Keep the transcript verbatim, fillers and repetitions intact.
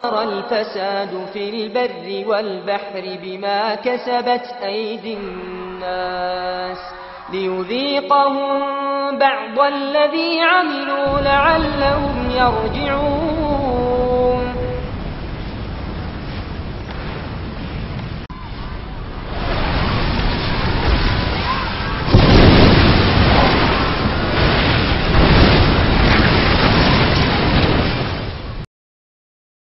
الفساد في البر والبحر بما كسبت أيدي الناس ليذيقهم بعض الذي عملوا لعلهم يرجعون